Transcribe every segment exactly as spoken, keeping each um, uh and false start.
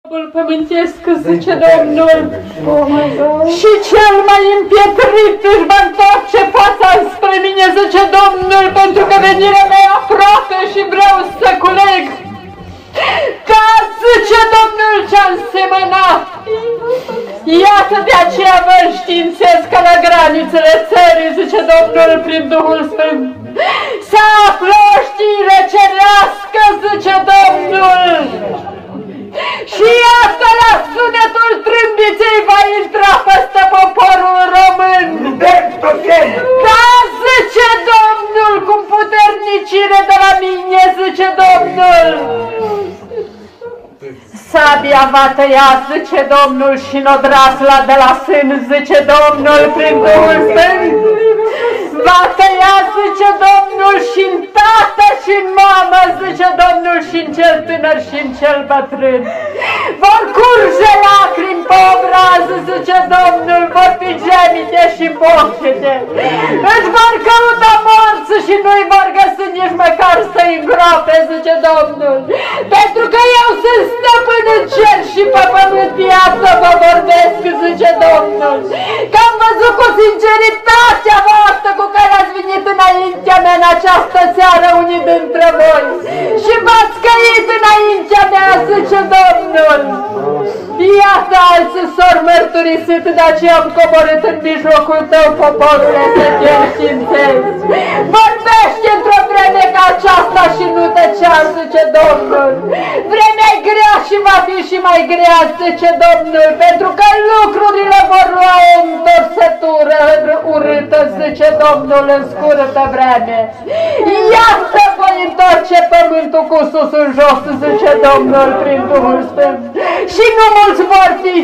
Pământesc, zice Domnul, și cel mai împietrit își va întoarce fața spre mine, zice Domnul, pentru că venirea mea e aproape și vreau să culeg. Ca, zice Domnul, ce-am semănat. Iată, de aceea vă științez că la granițele țării, zice Domnul, prin Duhul Sfânt, să află o știre cerească, zice Domnul. Și iată, la sunetul trâmbiței va intra peste poporul român. Da, zice Domnul, cu puternicire de la mine, zice Domnul. Sabia va tăia, zice Domnul, și n-odrasla de la sân, zice Domnul, prin Duhul Sfânt. Va tăia, zice Domnul, și-n tată și-n mamă, zice Domnul, și-n cel tânăr și-n cel bătrân. Vor curge lacrimi pe obraz, zice Domnul, vor fi gemite și bocete. Își vor căuta morți și nu-i vor găsi nici măcar să-i îngroape, zice Domnul. Pentru că eu sunt stăpân în cer și pe pământ, iată vă vorbesc, zice Domnul. Că am văzut cu sinceritatea voastră cu care ați venit înaintea mea în această seară unii dintre voi și v-ați căit înaintea mea, zice Domnul. Iată, alții s-or mărturisit, de aceea am coborât în mijlocul tău, poporule, să te înștiințezi. Vorbește într-o vreme ca aceasta și nu tăcea, zice Domnul. Vremea e grea și va fi și mai grea, zice Domnul, pentru că lucrurile vor lua o întorsătură urâtă, zice Domnul, în scurtă vreme. Iată, voi întoarce pământul cu sus în jos, zice Domnul, prin Duhul Sfânt. Și nu mulți vor fi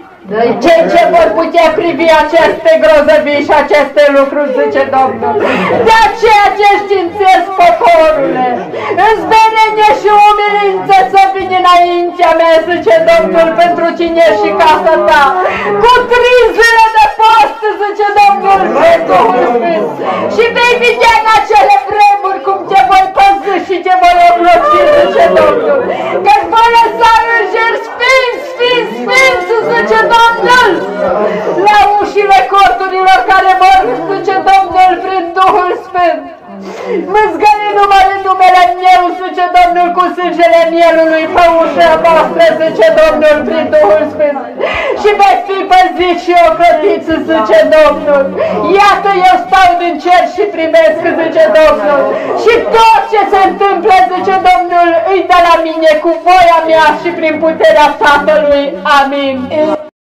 cei ce vor putea privi aceste grozăvii și aceste lucruri, zice Domnul. De aceea te științez, poporule, în smerenie și umilință să vin înaintea mea, zice Domnul, pentru tine și casa ta, cu trei zile de post, zice Domnul, pe Duhul Sfânt. Și vei vedea în acele vremuri cum te voi păzi și te voi ocroci, zice Domnul, că-ți voi lăsa îngeri sfinți, sfinți, sfinți, zice Domnul, la ușile corturilor care vor, zice Domnul, prin Duhul Sfânt. Mâzgări numai în numele meu, zice Domnul, cu sângele mielului pe ușa voastră, zice Domnul, prin Duhul Sfânt. Și veți fi păziți și ocrotiți, zice Domnul. Iată, eu stau din cer și primesc, zice Domnul. Și tot ce se întâmplă, zice Domnul, îi de la mine cu voia mea și prin puterea Tatălui. Amin.